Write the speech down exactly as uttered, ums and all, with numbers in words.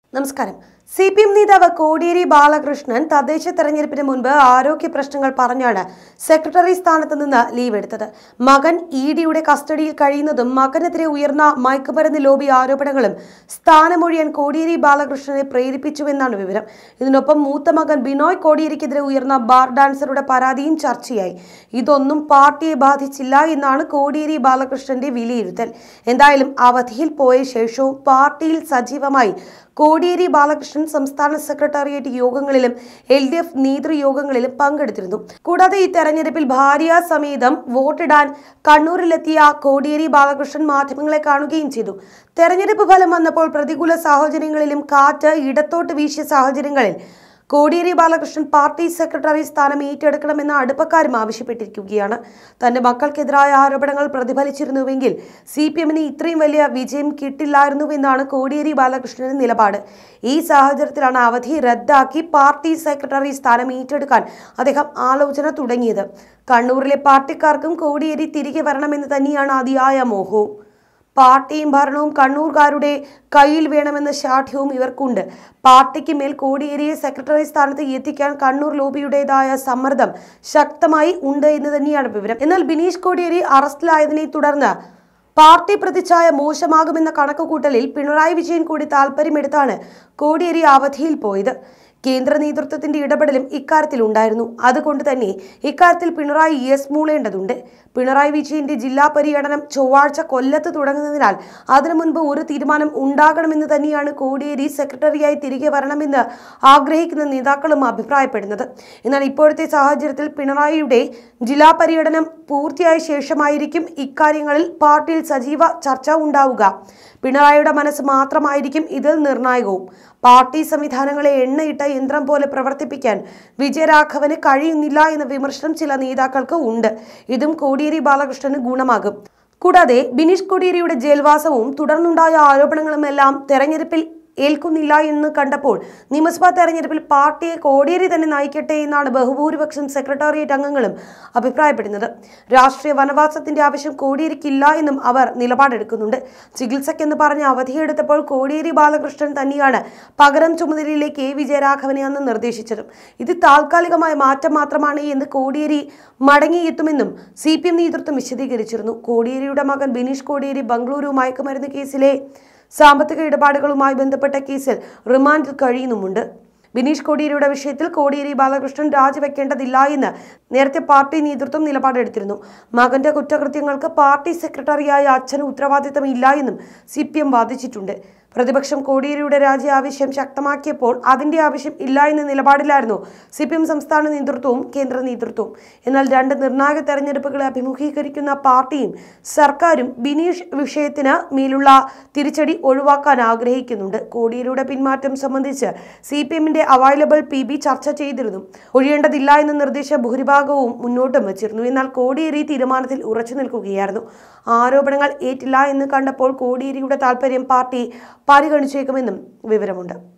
നമസ്കാരം. C P M നേതാവ് കോടിയേരി ബാലകൃഷ്ണൻ തദ്ദേശ തെരഞ്ഞെടുപ്പിന് മുൻപ് ആരോഗ്യ പ്രശ്നങ്ങൾ പറഞ്ഞാണ് സെക്രട്ടറി സ്ഥാനത്ത് നിന്ന് ലീവ് എടുത്തത്. മകൻ ഇ ഡിയുടെ കസ്റ്റഡിയിൽ കഴിയുന്നതും മകനെതിരെ ഉയർന്ന മയക്കുമരുന്ന് ലോബി ആരോപണങ്ങളും സ്ഥാനമൊഴിയാൻ കോടിയേരി ബാലകൃഷ്ണനെ പ്രേരിപ്പിച്ചുവെന്നാണ് വിവരം. ഇതിനൊപ്പം മൂത്ത മകൻ ബിനോയ് കോടിയേരിക്കെതിരെ ഉയർന്ന ബാർ ഡാൻസറുടെ പരാതിയും ചർച്ചയായി. ഇതൊന്നും പാർട്ടിയെ ബാധിച്ചില്ല എന്നാണ് കോടിയേരി ബാലകൃഷ്ണന്റെ വിലയിരുത്തൽ. എന്തായാലും അവധിയിൽ പോയ ശേഷവും പാർട്ടിയിൽ സജീവമായി കോടിയേരി ബാലകൃഷ്ണൻ സംസ്ഥാന സെക്രട്ടേറിയറ്റ് യോഗങ്ങളിലും എൽ ഡി എഫ് നേതൃയോഗങ്ങളിലും പങ്കെടുത്തിരുന്നു. കൂടാതെ ഈ തെരഞ്ഞെടുപ്പിൽ ഭാര്യാസമേതം വോട്ടിടാൻ കണ്ണൂരിലെത്തിയ കോടിയേരി ബാലകൃഷ്ണൻ മാധ്യമങ്ങളെ കാണുകയും ചെയ്തു. തെരഞ്ഞെടുപ്പ് ഫലം വന്നപ്പോൾ പ്രതികൂല സാഹചര്യങ്ങളിലും കാറ്റ് ഇടത്തോട്ട് വീശിയ സാഹചര്യങ്ങളിൽ കോടിയേരി ബാലകൃഷ്ണൻ പാർട്ടി സെക്രട്ടറി സ്ഥാനം ഏറ്റെടുക്കണമെന്ന് അടുപ്പക്കാരും ആവശ്യപ്പെട്ടിരിക്കുകയാണ്. തന്റെ മക്കൾക്കെതിരായ ആരോപണങ്ങൾ പ്രതിഫലിച്ചിരുന്നുവെങ്കിൽ സി പി എമ്മിന് ഇത്രയും വലിയ വിജയം കിട്ടില്ലായിരുന്നുവെന്നാണ് കോടിയേരി ബാലകൃഷ്ണന്റെ നിലപാട്. ഈ സാഹചര്യത്തിലാണ് അവധി റദ്ദാക്കി പാർട്ടി സെക്രട്ടറി സ്ഥാനം ഏറ്റെടുക്കാൻ അദ്ദേഹം ആലോചന തുടങ്ങിയത്. കണ്ണൂരിലെ പാർട്ടിക്കാർക്കും കോടിയേരി തിരികെ വരണമെന്ന് തന്നെയാണ് അതിയായ മോഹവും. പാർട്ടിയും ഭരണവും കണ്ണൂർക്കാരുടെ കയ്യിൽ വേണമെന്ന ശാഠ്യവും ഇവർക്കുണ്ട്. പാർട്ടിക്ക് മേൽ കോടിയേരിയെ സെക്രട്ടറി സ്ഥാനത്ത് എത്തിക്കാൻ കണ്ണൂർ ലോബിയുടേതായ സമ്മർദ്ദം ശക്തമായി ഉണ്ട് എന്ന് തന്നെയാണ് വിവരം. എന്നാൽ ബിനീഷ് കോടിയേരി അറസ്റ്റിലായതിനെ തുടർന്ന് പാർട്ടി പ്രതിച്ഛായ മോശമാകുമെന്ന കണക്കുകൂട്ടലിൽ പിണറായി വിജയൻ കൂടി താല്പര്യമെടുത്താണ് കോടിയേരി അവധിയിൽ പോയത്. കേന്ദ്ര നേതൃത്വത്തിന്റെ ഇടപെടലും ഇക്കാര്യത്തിൽ ഉണ്ടായിരുന്നു. അതുകൊണ്ട് തന്നെ ഇക്കാര്യത്തിൽ പിണറായി യെസ് മൂളേണ്ടതുണ്ട്. പിണറായി വിജയന്റെ ജില്ലാ പര്യടനം ചൊവ്വാഴ്ച കൊല്ലത്ത് തുടങ്ങുന്നതിനാൽ അതിനു മുൻപ് ഒരു തീരുമാനം ഉണ്ടാകണമെന്ന് തന്നെയാണ് കോടിയേരി സെക്രട്ടറിയായി തിരികെ വരണമെന്ന് ആഗ്രഹിക്കുന്ന നേതാക്കളും അഭിപ്രായപ്പെടുന്നത്. എന്നാൽ ഇപ്പോഴത്തെ സാഹചര്യത്തിൽ പിണറായിയുടെ ജില്ലാ പര്യടനം പൂർത്തിയായ ശേഷമായിരിക്കും ഇക്കാര്യങ്ങളിൽ പാർട്ടിയിൽ സജീവ ചർച്ച ഉണ്ടാവുക. പിണറായിയുടെ മനസ്സ് മാത്രമായിരിക്കും ഇതിൽ നിർണായകവും. പാർട്ടി സംവിധാനങ്ങളെ എണ്ണയിട്ട യന്ത്രം പോലെ പ്രവർത്തിപ്പിക്കാൻ വിജയരാഘവന് കഴിയുന്നില്ല എന്ന വിമർശനം ചില നേതാക്കൾക്ക് ഉണ്ട്. ഇതും കോടിയേരി ബാലകൃഷ്ണന് ഗുണമാകും. കൂടാതെ ബിനീഷ് കോടിയേരിയുടെ ജയിൽവാസവും തുടർന്നുണ്ടായ ആരോപണങ്ങളുമെല്ലാം തെരഞ്ഞെടുപ്പിൽ ഏൽക്കുന്നില്ല എന്ന് കണ്ടപ്പോൾ നിയമസഭാ തെരഞ്ഞെടുപ്പിൽ പാർട്ടിയെ കോടിയേരി തന്നെ നയിക്കട്ടെ എന്നാണ് ബഹുഭൂരിപക്ഷം സെക്രട്ടേറിയറ്റ് അംഗങ്ങളും അഭിപ്രായപ്പെടുന്നത്. രാഷ്ട്രീയ വനവാസത്തിന്റെ ആവശ്യം കോടിയേരിക്കില്ല എന്നും അവർ നിലപാടെടുക്കുന്നുണ്ട്. ചികിത്സയ്ക്കെന്ന് പറഞ്ഞ് അവധിയെടുത്തപ്പോൾ കോടിയേരി ബാലകൃഷ്ണൻ തന്നെയാണ് പകരം ചുമതലയിലേക്ക് എ വിജയരാഘവനെ അന്ന് നിർദ്ദേശിച്ചത്. ഇത് താൽക്കാലികമായ മാറ്റം മാത്രമാണ് എന്ന് കോടിയേരി മടങ്ങിയെത്തുമെന്നും സി പി എം നേതൃത്വം വിശദീകരിച്ചിരുന്നു. കോടിയേരിയുടെ മകൻ ബിനീഷ് കോടിയേരി ബംഗളൂരു മയക്കുമരുന്ന് കേസിലെ സാമ്പത്തിക ഇടപാടുകളുമായി ബന്ധപ്പെട്ട കേസിൽ റിമാൻഡിൽ കഴിയുന്നുമുണ്ട്. ബിനീഷ് കോടിയേരിയുടെ വിഷയത്തിൽ കോടിയേരി ബാലകൃഷ്ണൻ രാജിവെക്കേണ്ടതില്ല എന്ന് നേരത്തെ പാർട്ടി നേതൃത്വം നിലപാടെടുത്തിരുന്നു. മകന്റെ കുറ്റകൃത്യങ്ങൾക്ക് പാർട്ടി സെക്രട്ടറിയായ അച്ഛന് ഉത്തരവാദിത്തമില്ല എന്നും സി പി എം വാദിച്ചിട്ടുണ്ട്. പ്രതിപക്ഷം കോടിയേരിയുടെ രാജി ആവശ്യം ശക്തമാക്കിയപ്പോൾ അതിന്റെ ആവശ്യം ഇല്ല എന്ന നിലപാടിലായിരുന്നു സി പി എം സംസ്ഥാന നേതൃത്വവും കേന്ദ്ര നേതൃത്വവും. എന്നാൽ രണ്ട് നിർണായക തെരഞ്ഞെടുപ്പുകളെ അഭിമുഖീകരിക്കുന്ന പാർട്ടിയും സർക്കാരും ബിനീഷ് വിഷയത്തിന് മേലുള്ള തിരിച്ചടി ഒഴിവാക്കാൻ ആഗ്രഹിക്കുന്നുണ്ട്. കോടിയേരിയുടെ പിന്മാറ്റം സംബന്ധിച്ച് സി പി എമ്മിന്റെ അവൈലബിൾ പി ബി ചർച്ച ചെയ്തിരുന്നു. ഒഴിയേണ്ടതില്ല എന്ന നിർദ്ദേശ ഭൂരിഭാഗവും മുന്നോട്ടും വച്ചിരുന്നു. എന്നാൽ കോടിയേരി തീരുമാനത്തിൽ ഉറച്ചു നിൽക്കുകയായിരുന്നു. ആരോപണങ്ങൾ ഏറ്റില്ല എന്ന് കണ്ടപ്പോൾ കോടിയേരിയുടെ താല്പര്യം പാർട്ടി പരിഗണിച്ചേക്കുമെന്നും വിവരമുണ്ട്.